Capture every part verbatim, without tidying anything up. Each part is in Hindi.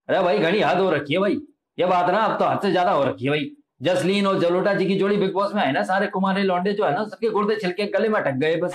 अरे भाई घनी हद हो रखी है भाई, ये बात ना अब तो हद से ज्यादा हो रखी है भाई। जसलीन और जलोटा जी की जोड़ी बिग बॉस में है ना, सारे कुमारी लौंडे जो है ना सबके गुर्दे छिलके गले में अटक गए बस।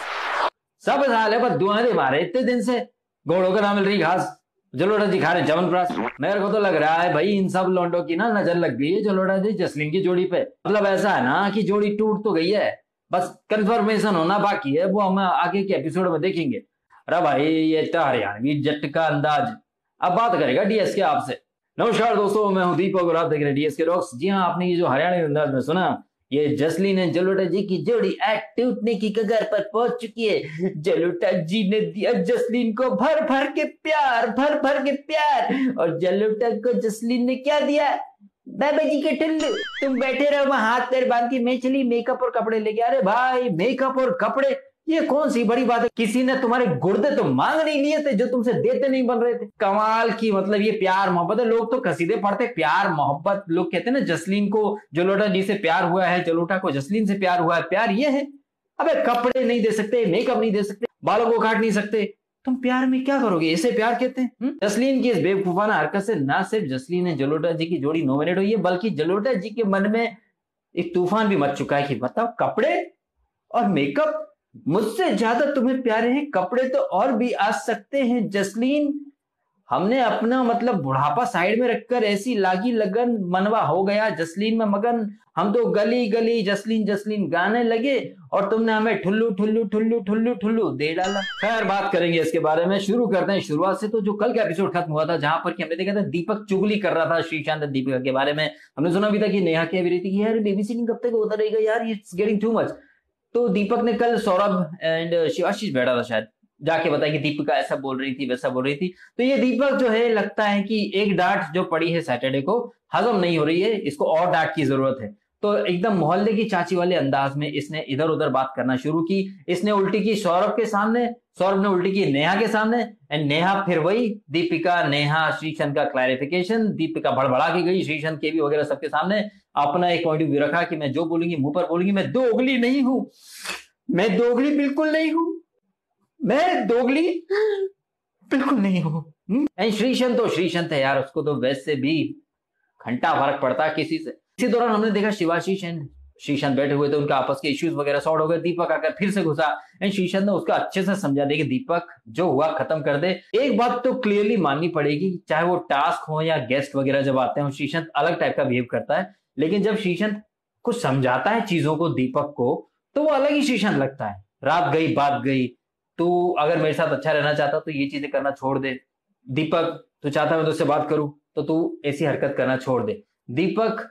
सब हाल है, बस दुआएं दे मारे इतने दिन से, घोड़ों को ना मिल रही घास, जलोटा जी खा रहे च्यवनप्राश। मेरे को तो लग रहा है भाई इन सब लौंडों की ना नजर लग गई है जलोटा जी जसलीन की जोड़ी पे। मतलब ऐसा है ना कि जोड़ी टूट तो गई है, बस कंफर्मेशन होना बाकी है, वो हम आगे के एपिसोड में देखेंगे। अरे भाई ये तो हरियाणवी जट का अंदाज। अब बात करेगा डीएस के आपसे। नमस्कार दोस्तों, मैं हूं दीपक और आप देख रहे हैं डीएस के टॉक्स। जी हाँ, आपने ये जो हरियाणवी अंदाज में सुना, ये जसलीन एंड जलोटा जी की जोड़ी एक्ट टूटने की कगार पर पहुंच चुकी है। जलोटा जी ने दिया जसलीन को भर भर के प्यार, भर भर के प्यार, और जलोटा को जसलीन ने क्या दिया? बाबा जी के टुल्लू, तुम बैठे रहो वहां हाथ पैर बांध के, मैं चली मेकअप और कपड़े लेके। अरे भाई मेकअप और कपड़े ये कौन सी बड़ी बात है? किसी ने तुम्हारे गुर्दे तो मांग नहीं लिए थे जो तुमसे देते नहीं बन रहे थे। कमाल की, मतलब ये प्यार मोहब्बत है। लोग तो कसीदे पढ़ते प्यार मोहब्बत, लोग कहते हैं ना जसलीन को जलोटा जी से प्यार हुआ है, जलोटा को जसलीन से प्यार हुआ है। प्यार ये है? अबे कपड़े नहीं दे सकते, मेकअप नहीं दे सकते, बालों को काट नहीं सकते, तुम प्यार में क्या करोगे? इसे प्यार कहते हैं? जसलीन की इस बेवकूफाना हरकत से ना सिर्फ जसलीन ने जलोटा जी की जोड़ी नॉमिनेट हुई है, बल्कि जलोटा जी के मन में एक तूफान भी मच चुका है कि बताओ कपड़े और मेकअप मुझसे ज्यादा तुम्हें प्यारे हैं, कपड़े तो और भी आ सकते हैं जसलीन। हमने अपना मतलब बुढ़ापा साइड में रखकर ऐसी लागी लगन मनवा हो गया जसलीन में मगन, हम तो गली गली जसलीन जसलीन गाने लगे और तुमने हमें ठुल्लू ठुल्लू ठुल्लू ठुल्लू ठुल्लू दे डाला। खैर बात करेंगे इसके बारे में, शुरू करते हैं शुरुआत से। तो जो कल का एपिसोड खत्म हुआ था, जहां पर कि हमने देखा था दीपक चुगली कर रहा था श्रीशांत और दीपिका के बारे में। हमने सुना भी था कि नेहा कह रही थी कि यार बेबी सिटिंग कब तक होता रहेगा यार, इट्स गेटिंग टू मच। तो दीपक ने कल सौरभ एंड शिवाशीष बैठा था शायद, जाके बताया कि दीपिका ऐसा बोल रही थी वैसा बोल रही थी। तो ये दीपक जो है लगता है कि एक डांट जो पड़ी है सैटरडे को हजम नहीं हो रही है, इसको और डांट की जरूरत है। तो एकदम मोहल्ले की चाची वाले अंदाज में इसने इधर उधर बात करना शुरू की। इसने उल्टी की सौरभ के सामने, सौरभ ने उल्टी की नेहा के सामने, एंड नेहा फिर वही दीपिका नेहा श्रीशांत का क्लैरिफिकेशन। दीपिका भड़बड़ा के गई श्रीशांत के भी वगैरह सबके सामने, अपना एक पॉइंट ऑफ व्यू रखा कि मैं जो बोलूंगी मुंह पर बोलूंगी, मैं दोगली नहीं हूं, मैं दोगली बिल्कुल नहीं हूं, मैं दोगली बिल्कुल नहीं हूं। एंड श्रीशांत तो श्रीशांत है यार, उसको तो वैसे भी घंटा फर्क पड़ता है किसी से। इसी दौरान हमने देखा शिवाशीष एंड श्रीशांत बैठे हुए थे, उनका आपस के इश्यूज वगैरह सॉर्ट हो गए। दीपक आकर फिर से घुसा एंड श्रीशांत ने उसका अच्छे से समझा दे कि दीपक जो हुआ खत्म कर दे। एक बात तो क्लियरली माननी पड़ेगी, चाहे वो टास्क हो या गेस्ट वगैरह जब आते हैं श्रीशांत अलग टाइप का बिहेव करता है, लेकिन जब श्रीशांत कुछ समझाता है चीजों को दीपक को, तो वो अलग ही श्रीशांत लगता है। रात गई बात गई, तू अगर मेरे साथ अच्छा रहना चाहता तो ये चीजें करना छोड़ दे। दीपक तू चाहता मैं तुझसे बात करूं तो तू ऐसी हरकत करना छोड़ दे। दीपक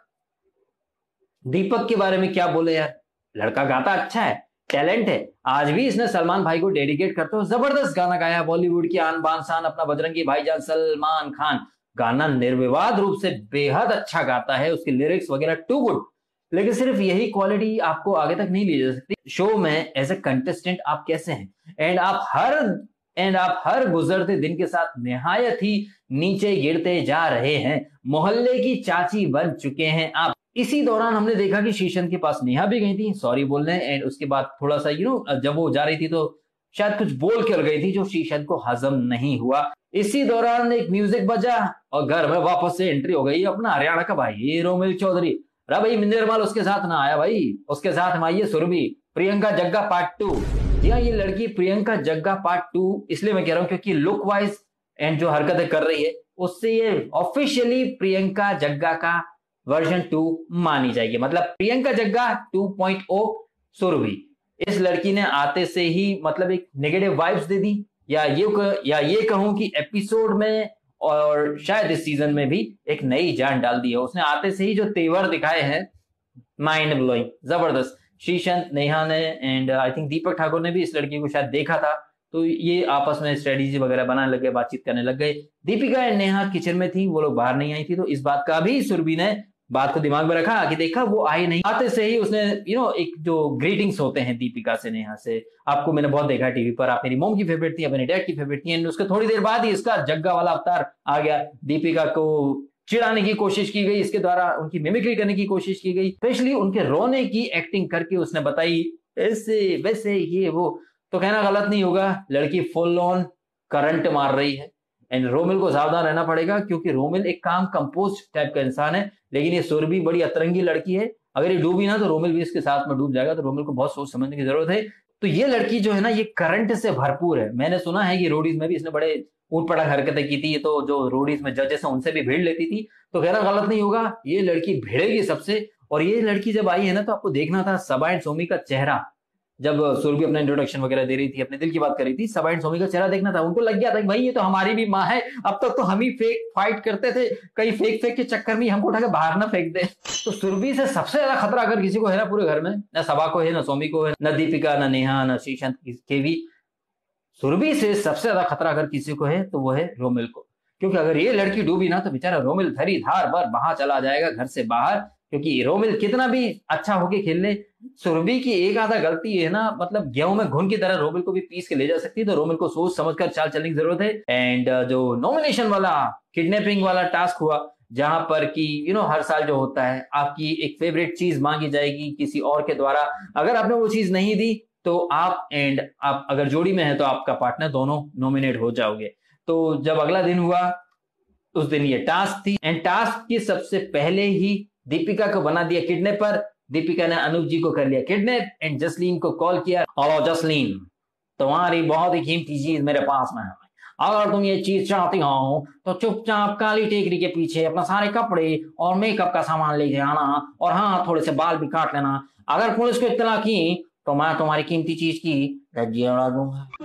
दीपक के बारे में क्या बोले यार, लड़का गाता अच्छा है, टैलेंट है। आज भी इसने सलमान भाई को डेडिकेट करते हुए जबरदस्त गाना गाया, बॉलीवुड की आन बान शान अपना बजरंगी भाईजान सलमान खान। गाना निर्विवाद रूप से बेहद अच्छा गाता है, उसके लिरिक्स वगैरह टू गुड। लेकिन सिर्फ यही क्वालिटी आपको आगे तक नहीं ले जा सकती। शो में एज ए कंटेस्टेंट आप कैसे हैं, एंड आप हर एंड आप हर गुजरते दिन के साथ निहायत ही नीचे गिरते जा रहे हैं, मोहल्ले की चाची बन चुके हैं आप। इसी दौरान हमने देखा कि श्रीशांत के पास नेहा भी गई थी सॉरी बोलने, एंड उसके बाद थोड़ा सा यू नो जब वो जा रही थी तो शायद कुछ बोल कर गई थी जो श्रीशांत को हजम नहीं हुआ। इसी दौरान एक म्यूजिक बजा और घर में वापस से एंट्री हो गई अपना हरियाणा का भाई रोमिल चौधरी। अरे भाई निर्मल उसके साथ ना आया भाई, उसके साथ में आई सुरभि, प्रियंका जग्गा पार्ट टू। जी हाँ, ये लड़की प्रियंका जग्गा पार्ट टू इसलिए मैं कह रहा हूँ क्योंकि लुक वाइज एंड जो हरकतें कर रही है उससे ये ऑफिशियली प्रियंका जग्गा का वर्जन टू मानी जाएगी, मतलब Priyanka Jagga two point O Surbhi. इस लड़की ने आते से ही मतलब एक नेगेटिव वाइब्स दे दी, या ये या ये कहूं कि एपिसोड में और शायद इस सीजन में भी एक नई जान डाल दी है। उसने आते से ही जो तेवर दिखाए हैं माइंड ब्लोइंग, जबरदस्त। श्रीशांत नेहा ने and I think Deepak Thakur ने भी इस लड़की को शायद देखा था, तो ये आपस में स्ट्रेटेजी वगैरह बनाने लग गए, बातचीत करने लग गए। दीपिका एंड नेहा किचन में थी, वो लोग बाहर नहीं आई थी, तो इस बात का भी सुरभि ने बात को दिमाग में रखा कि देखा वो आई नहीं। आते से ही उसने यू नो एक जो ग्रीटिंग्स होते हैं दीपिका से नेहा से, आपको मैंने बहुत देखा टीवी पर, आप मेरी मॉम की फेवरेट थी, मेरी डैड की फेवरेट थी, एंड उसके थोड़ी देर बाद ही इसका जग्गा वाला अवतार आ गया। दीपिका को चिढ़ाने की कोशिश की गई, इसके द्वारा उनकी मिमिक्री करने की कोशिश की गई, स्पेशली उनके रोने की एक्टिंग करके उसने बताई ऐसे वैसे ये वो। तो कहना गलत नहीं होगा, लड़की फुल ऑन करंट मार रही है एंड रोमिल को सावधान रहना पड़ेगा, क्योंकि रोमिल एक काम कंपोज टाइप का इंसान है, लेकिन ये सुरभि बड़ी अतरंगी लड़की है। अगर ये डूबी ना तो रोमिल भी इसके साथ में डूब जाएगा, तो रोमिल को बहुत सोच समझने की जरूरत है। तो ये लड़की जो है ना, ये करंट से भरपूर है। मैंने सुना है कि रोडीज में भी इसने बड़े ऊट पटांग हरकतें की थी, तो जो रोडीज में जजेस हैं उनसे भी भीड़ लेती थी। तो कहना गलत नहीं होगा, ये लड़की भिड़ेगी सबसे। और ये लड़की जब आई है ना, तो आपको देखना था सबा एंड सोमी का चेहरा। जब सुरभि अपना इंट्रोडक्शन वगैरह दे रही थी, अपने दिल की बात कर रही थी, सबा एंड सोमी का चेहरा देखना था। उनको लग गया था कि भाई ये तो हमारी भी माँ है। अब तक तो हम ही फेक फाइट करते थे, कई फेक फेक के चक्कर में हमको उठा के बाहर ना फेंक दे। तो सुरभि से सबसे ज्यादा खतरा अगर किसी को है ना पूरे घर में, ना सबा को है, ना सोमी को है, न दीपिका, न नेहा, न श्रीशांत के भी, सुरभि से सबसे ज्यादा खतरा अगर किसी को है तो वो है रोमिल को। क्योंकि अगर ये लड़की डूबी ना तो बेचारा रोमिल धरी धार पर बाहर चला जाएगा घर से बाहर। क्योंकि रोमिल कितना भी अच्छा होके खेल ले, सुरभि की एक आधा गलती है ना, मतलब गेहूं में घुन की तरह रोमिल को भी पीस के ले जा सकती है। तो रोमिल को सोच समझकर चाल चलने की जरूरत है। एंड जो नॉमिनेशन वाला किडनैपिंग वाला टास्क हुआ, जहां पर कि यू नो हर साल जो होता है, आपकी एक फेवरेट चीज मांगी जाएगी किसी और के द्वारा। अगर आपने वो चीज नहीं दी तो आप एंड आप अगर जोड़ी में है तो आपका पार्टनर दोनों नॉमिनेट हो जाओगे। तो जब अगला दिन हुआ, उस दिन ये टास्क थी। एंड टास्क की सबसे पहले ही दीपिका को बना दिया किडनैपर। दीपिका ने अनूप जी को कर लिया किडनैप एंड जसलीन को कॉल किया, हेलो जसलीन, तुम्हारी बहुत ही कीमती चीज मेरे पास में है। अगर तुम ये चीज चाहती हो तो चुपचाप काली टेकरी के पीछे अपना सारे कपड़े और मेकअप का सामान लेके आना, और हाँ थोड़े से बाल भी काट लेना। अगर पुलिस को इत्तला की तो मैं तुम्हारी कीमती चीज की रज्जियां उड़ा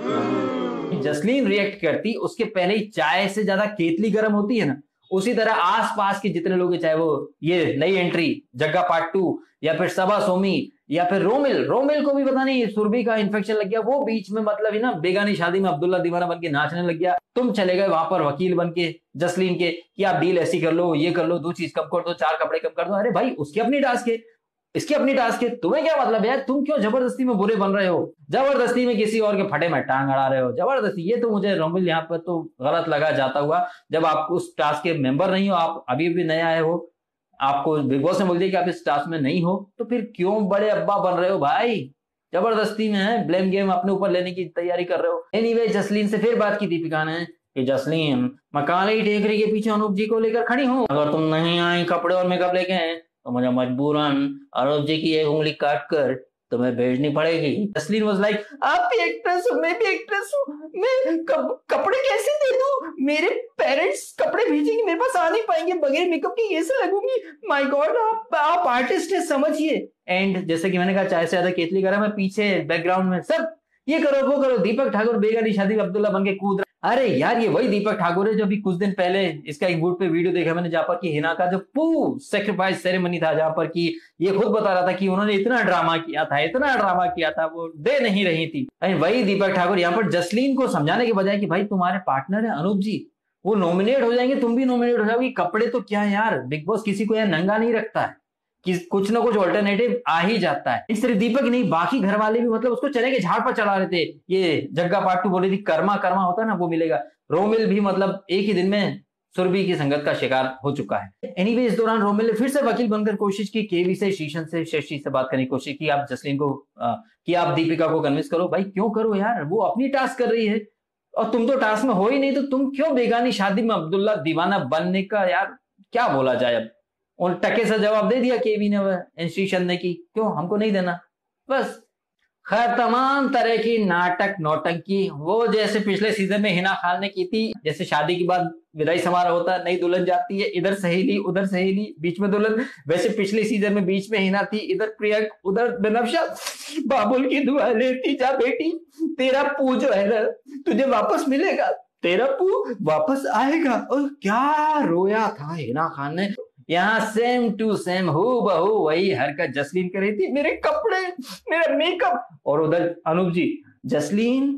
दूंगा। जसलीन रिएक्ट करती, उसके पहले ही चाय से ज्यादा केतली गर्म होती है ना, उसी तरह आसपास के जितने लोग, चाहे वो ये नई एंट्री जग्गा पार्ट टू, या फिर सबा सोमी, या फिर रोमिल रोमिल को भी पता नहीं सुरभि का इन्फेक्शन लग गया। वो बीच में मतलब है ना बेगानी शादी में अब्दुल्ला दीवाना बन के नाचने लग गया। तुम चले गए वहां पर वकील बन के जसलीन के, कि आप डील ऐसी कर लो, ये कर लो, दो चीज कम कर दो, चार कपड़े कम कर दो। अरे भाई उसकी अपनी टास्क है, इसकी अपनी टास्क है, तुम्हें क्या मतलब है? तुम क्यों जबरदस्ती में बुरे बन रहे हो? जबरदस्ती में किसी और के फटे में टांग अड़ा रहे हो, जबरदस्ती। ये तो मुझे रोमिल यहाँ पर तो गलत लगा जाता हुआ। जब आप उस टास्क के मेंबर नहीं हो, आप अभी भी नया आए हो, आपको बिग बॉस ने बोल दिया कि आप इस टास्क में नहीं हो, तो फिर क्यों बड़े अब्बा बन रहे हो भाई? जबरदस्ती में है, ब्लेम गेम अपने ऊपर लेने की तैयारी कर रहे हो। एनीवे जसलीन से फिर बात की दीपिका ने कि जसलीन, मैं काली टेकरी के पीछे अनूप जी को लेकर खड़ी हूँ। अगर तुम नहीं आई कपड़े और मेकअप लेके तो मुझे मजबूरन अनूप जी की एक उंगली काट कर तुम्हें भेजनी पड़ेगी। जसलीन वाज लाइक, आप भी एक्ट्रेस हो, मैं भी एक्ट्रेस हूँ, मैं कप, कपड़े कैसे दे दूं? मेरे पेरेंट्स कपड़े भेजेंगे, मेरे पास आ नहीं पाएंगे, बगैर मेकअप के कैसे लगूंगी? माय गॉड, आप आप आर्टिस्ट है, समझिए। एंड जैसे कि मैंने कहा, चाय से ज्यादा केतली करा, मैं पीछे बैकग्राउंड में सब ये करो वो करो, दीपक ठाकुर बेगानी शादी में अब्दुल्ला बन के कूद रहा। अरे यार, ये वही दीपक ठाकुर है जो अभी कुछ दिन पहले इसका एक वोट पे वीडियो देखा मैंने, जहां पर कि हिना का जो पू सेक्रीफाइस सेरेमनी था, जहां पर कि ये खुद बता रहा था कि उन्होंने इतना ड्रामा किया था, इतना ड्रामा किया था, वो दे नहीं रही थी। वही दीपक ठाकुर यहाँ पर जसलीन को समझाने के बजाय कि भाई तुम्हारे पार्टनर है अनूप जी, वो नॉमिनेट हो जाएंगे, तुम भी नॉमिनेट हो जाओगी। कपड़े तो क्या यार, बिग बॉस किसी को यार नंगा नहीं रखता है, कि कुछ ना कुछ ऑल्टरनेटिव आ ही जाता है। इस तरह दीपक नहीं, बाकी घर वाले भी मतलब उसको चने के झाड़ पर चढ़ा रहे थे। ये जग्गा पार्ट टू बोली थी कर्मा कर्मा होता है ना, वो मिलेगा। रोमिल भी मतलब एक ही दिन में सुरभि की संगत का शिकार हो चुका है। एनीवे इस दौरान रोमिल ने फिर से वकील बनकर कोशिश की, केवी से, शीशन से, शशि से बात करने की कोशिश की, आप जसलीन को आ, कि आप दीपिका को कन्विंस करो। भाई क्यों करो यार, वो अपनी टास्क कर रही है और तुम तो टास्क में हो ही नहीं, तो तुम क्यों बेगानी शादी में अब्दुल्ला दीवाना बनने का, यार क्या बोला जाए। अब उन टके से जवाब दे दिया केवी ने, इंस्टीट्यूशन ने, की क्यों हमको नहीं देना, बस। खैर तमाम तरह की नाटक नौटंकी, वो जैसे पिछले सीजन में हिना खान ने की थी, जैसे शादी के बाद विदाई समारोह होता है, नई दुल्हन जाती है, इधर सहेली उधर सहेली, बीच में दुल्हन, वैसे पिछले सीजन में बीच में हिना थी, इधर प्रियंक उधर बनफ्शा। बाबुल की दुआ लेती जा बेटी, तेरा पू जो है ना तुझे वापस मिलेगा, तेरा पू वापस आएगा। और क्या रोया था हिना खान ने। यहाँ सेम टू सेम हु बहू वही हरकत जसलीन कर रही थी, मेरे कपड़े, मेरा मेकअप। और उधर अनूप जी, जसलीन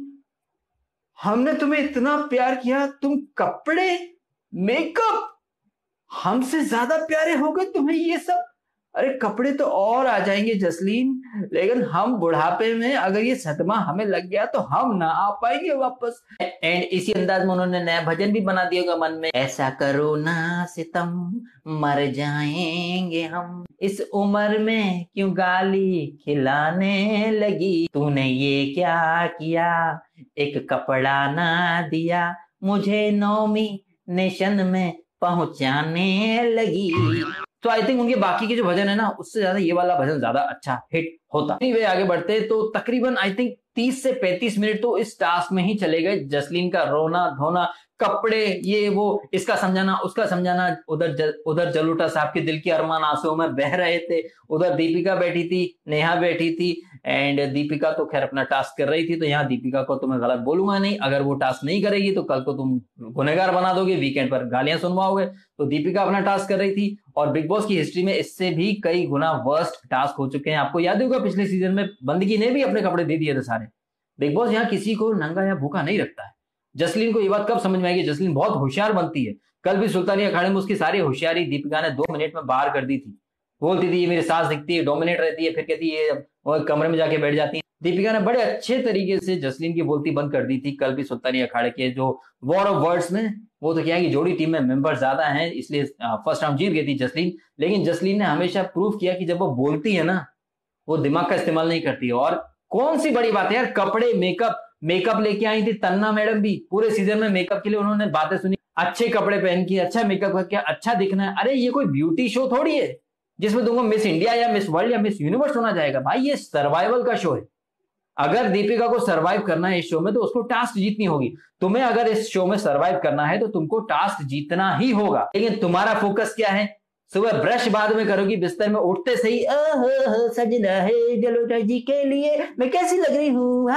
हमने तुम्हें इतना प्यार किया, तुम कपड़े मेकअप, हमसे ज्यादा प्यारे हो गए तुम्हें ये सब। अरे कपड़े तो और आ जाएंगे जसलीन, लेकिन हम बुढ़ापे में अगर ये सदमा हमें लग गया तो हम ना आ पाएंगे वापस। एंड इसी अंदाज में उन्होंने नया भजन भी बना दिया मन में, ऐसा करो ना सितम मर जाएंगे हम, इस उम्र में क्यों गाली खिलाने लगी, तूने ये क्या किया, एक कपड़ा ना दिया, मुझे नॉमिनेशन में पहुंचाने लगी। तो आई थिंक उनके बाकी के जो भजन है ना, उससे ज्यादा ये वाला भजन ज्यादा अच्छा हिट होता। वे आगे बढ़ते तो तकरीबन आई थिंक तीस से पैंतीस मिनट तो इस टास्क में ही चले गए। जसलीन का रोना धोना, कपड़े, ये वो, इसका समझाना उसका समझाना, उधर ज, उधर जलोटा साहब के दिल के अरमान आंसुओं में बह रहे थे, उधर दीपिका बैठी थी, नेहा बैठी थी। एंड दीपिका तो खैर अपना टास्क कर रही थी, तो यहाँ दीपिका को तो मैं गलत बोलूंगा नहीं, अगर वो टास्क नहीं करेगी तो कल को तुम गुनहगार बना दोगे, वीकेंड पर गालियां सुनवाओगे। तो दीपिका अपना टास्क कर रही थी। और बिग बॉस की हिस्ट्री में इससे भी कई गुना वर्स्ट टास्क हो चुके हैं। आपको याद होगा पिछले सीजन में बंदगी ने भी अपने कपड़े दे दिए थे सारे। बिग बॉस यहाँ किसी को नंगा या भूखा नहीं रखता है। जसलीन को ये बात कब समझ में आएगी? जसलीन बहुत होशियार बनती है। कल भी सुल्तानी अखाड़े में उसकी सारी होशियारी दीपिका ने दो मिनट में बाहर कर दी थी। बोलती थी ये मेरी सास दिखती है, डोमिनेट रहती है, फिर कहती है वो कमरे में जाके बैठ जाती है। दीपिका ने बड़े अच्छे तरीके से जसलीन की बोलती बंद कर दी थी। कल भी सुल्तानी अखाड़े के जो वॉर ऑफ वर्ड्स में, वो तो क्या है कि जोड़ी टीम में मेंबर ज्यादा हैं, इसलिए फर्स्ट राउंड जीत गई थी जसलीन। लेकिन जसलीन ने हमेशा प्रूव किया कि जब वो बोलती है ना, वो दिमाग का इस्तेमाल नहीं करती है। और कौन सी बड़ी बात है यार, कपड़े, मेकअप मेकअप लेके आई थी तन्ना मैडम भी, पूरे सीजन में मेकअप के लिए उन्होंने बातें सुनी, अच्छे कपड़े पहन के, अच्छा मेकअप करके, अच्छा दिखना है। अरे ये कोई ब्यूटी शो थोड़ी है जिसमें तुमको मिस इंडिया या मिस वर्ल्ड या मिस यूनिवर्स होना जाएगा। भाई ये सर्वाइवल का शो है। अगर दीपिका को सर्वाइव करना है इस शो में तो उसको टास्क जीतनी होगी। तुम्हें अगर इस शो में सर्वाइव करना है तो तुमको टास्क जीतना ही होगा। लेकिन तुम्हारा फोकस क्या है? सुबह ब्रश बाद में करोगी, बिस्तर में उठते सही सजना है जलोटा जी के लिए मैं कैसी लग रही हूँ,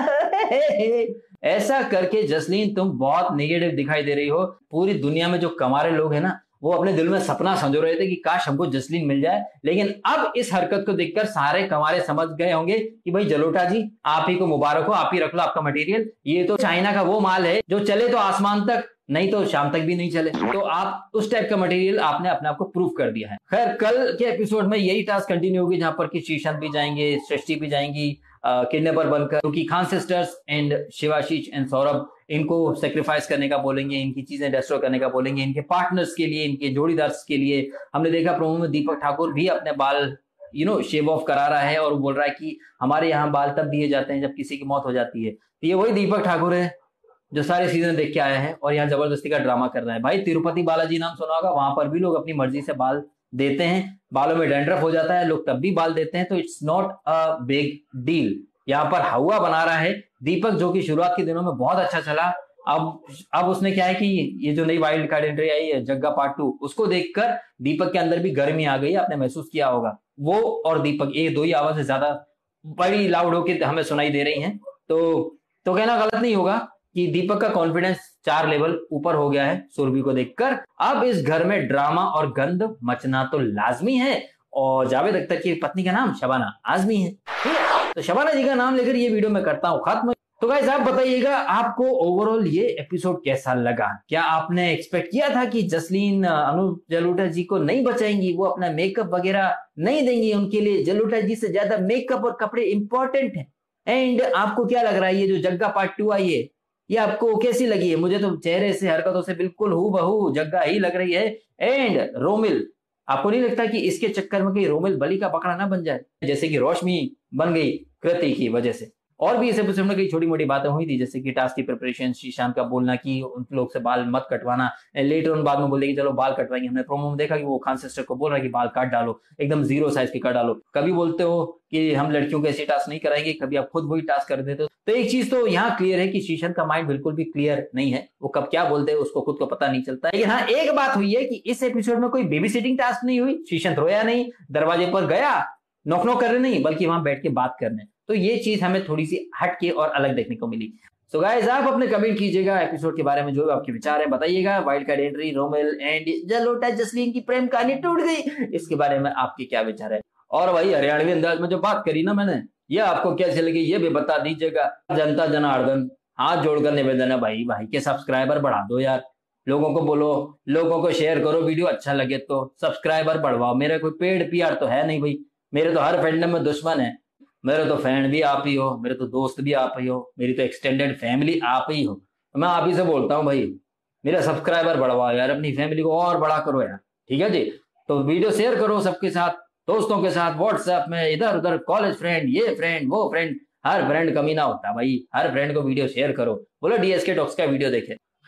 ऐसा करके जसलीन तुम बहुत नेगेटिव दिखाई दे रही हो। पूरी दुनिया में जो कमारे लोग हैं ना, वो अपने दिल में सपना संजो रहे थे कि काश हमको जसलीन मिल जाए। लेकिन अब इस हरकत को देखकर सारे कमारे समझ गए होंगे कि भाई जलोटा जी आप ही को मुबारक हो, आप ही रख लो आपका मटेरियल। ये तो चाइना का वो माल है जो चले तो आसमान तक, नहीं तो शाम तक भी नहीं चले। तो आप उस टाइप का मटेरियल आपने अपने आप को प्रूव कर दिया है। खैर कल के एपिसोड में यही टास्क कंटिन्यू होगी, जहां पर कि शीशन भी जाएंगे, सृष्टि भी जाएंगी किडनैपर बनकर, क्योंकि Khan sisters and Shivashish and Saurabh इनको सेक्रीफाइस करने का बोलेंगे, इनकी चीजें डिस्ट्रॉय करने का बोलेंगे, इनके पार्टनर्स के लिए, इनके जोड़ीदार के लिए। हमने देखा प्रोमो में दीपक ठाकुर भी अपने बाल यू नो शेव ऑफ करा रहा है और बोल रहा है कि हमारे यहाँ बाल तब दिए जाते हैं जब किसी की मौत हो जाती है। तो ये वही दीपक ठाकुर है जो सारे सीजन देख के आया है और यहाँ जबरदस्ती का ड्रामा कर रहा है। भाई तिरुपति बालाजी नाम सुना होगा, वहां पर भी लोग अपनी मर्जी से बाल देते हैं, बालों में डैंड्रफ हो जाता है, लोग तब भी बाल देते हैं। तो it's not a big deal. यहाँ पर हवा बना रहा है दीपक, जो कि शुरुआत के दिनों में बहुत अच्छा चला। अब अब उसने क्या है कि ये जो नई वाइल्ड कार्ड एंट्री आई है जग्गा पार्ट टू, उसको देखकर दीपक के अंदर भी गर्मी आ गई, आपने महसूस किया होगा। वो और दीपक ये दो ही आवाजें ज्यादा बड़ी लाउड होकर हमें सुनाई दे रही हैं। तो तो कहना गलत नहीं होगा कि दीपक का कॉन्फिडेंस चार लेवल ऊपर हो गया है सुरभि को देखकर। अब इस घर में ड्रामा और गंद मचना तो लाजमी है। और जावेद अख्तर की पत्नी का नाम शबाना आजमी है, ठीक है? तो शबाना जी का नाम लेकर ये वीडियो मैं करता हूँ खत्म। तो गाइस आप बताइएगा आपको ओवरऑल ये एपिसोड कैसा लगा? क्या आपने एक्सपेक्ट किया था कि जसलीन अनुप जलोटा जी को नहीं बचाएंगी, वो अपना मेकअप वगैरह नहीं देंगी? उनके लिए जलोटा जी से ज्यादा मेकअप और कपड़े इंपॉर्टेंट है। एंड आपको क्या लग रहा है ये जो जग्गा पार्ट टू आई है, ये आपको कैसी लगी है? मुझे तो चेहरे से, हरकतों से बिल्कुल हूबहू जग्गा ही लग रही है। एंड रोमिल, आपको नहीं लगता कि इसके चक्कर में कहीं रोमिल बलि का पकड़ा ना बन जाए, जैसे कि रोशनी बन गई कृति की वजह से? और भी इस एपिसोड में कई छोटी मोटी बातें हुई थी, जैसे कि टास्क की प्रिपरेशन, शीशांत का बोलना कि उन लोग से बाल मत कटवाना, लेटर उन बाद में बोले कि चलो बाल कटवाएंगे। हमने प्रोमो में देखा कि वो खान सिस्टर को बोल रहा है कि बाल काट डालो, एकदम जीरो साइज के काट डालो। कभी बोलते हो कि हम लड़कियों को ऐसे टास्क नहीं कराएंगे, कभी आप खुद वही टास्क कर देते हो। तो एक चीज तो यहाँ क्लियर है कि शीशांत का माइंड बिल्कुल भी क्लियर नहीं है, वो कब क्या बोलते हैं उसको खुद को पता नहीं चलता। लेकिन हाँ एक बात हुई है कि इस एपिसोड में कोई बेबी सिटिंग टास्क नहीं हुई। शीशांत रोया नहीं, दरवाजे पर गया नॉक नॉक करने नहीं, बल्कि वहां बैठ के बात करने। तो ये चीज हमें थोड़ी सी हटके और अलग देखने को मिली। सो गाइस आप अपने कमेंट कीजिएगा एपिसोड के बारे में, जो आपके विचार है बताइएगा। Wild card entry, Romil and Jalota Jasleen की प्रेम कहानी टूट गई, इसके बारे में आपके क्या विचार है? और भाई हरियाणवी अंदाज में जो बात करी ना मैंने, ये आपको कैसे लगी ये भी बता दीजिएगा। जनता जनार्दन हाथ जोड़कर निवेदन है, भाई भाई के सब्सक्राइबर बढ़ा दो यार। लोगों को बोलो, लोगों को शेयर करो, वीडियो अच्छा लगे तो सब्सक्राइबर बढ़वाओ। मेरे कोई पेड पीआर तो है नहीं भाई, मेरे तो हर फैंडम में दुश्मन है। मेरे तो फ्रेंड भी आप ही हो, मेरे तो दोस्त भी आप ही हो, मेरी तो एक्सटेंडेड फैमिली आप ही हो। तो मैं आप ही से बोलता हूँ भाई मेरा सब्सक्राइबर बढ़वाओ यार, अपनी फैमिली को और बड़ा करो यार, ठीक है जी? तो वीडियो शेयर करो सबके साथ, दोस्तों के साथ, व्हाट्सएप में, इधर उधर, कॉलेज फ्रेंड, ये फ्रेंड वो फ्रेंड, हर फ्रेंड कमीना होता है भाई। हर फ्रेंड को वीडियो शेयर करो, बोलो डीएसके टॉक्स का वीडियो देखे।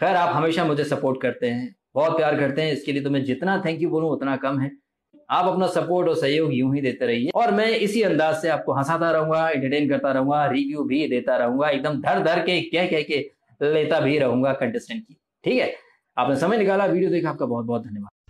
खैर, आप हमेशा मुझे सपोर्ट करते हैं, बहुत प्यार करते हैं, इसके लिए तो मैं जितना थैंक यू बोलूं उतना कम है। आप अपना सपोर्ट और सहयोग यूं ही देते रहिए और मैं इसी अंदाज से आपको हंसाता रहूंगा, एंटरटेन करता रहूंगा, रिव्यू भी देता रहूंगा, एकदम धर धर के कह कह के लेता भी रहूंगा कंटेस्टेंट की। ठीक है, आपने समय निकाला, वीडियो देखा, आपका बहुत बहुत धन्यवाद।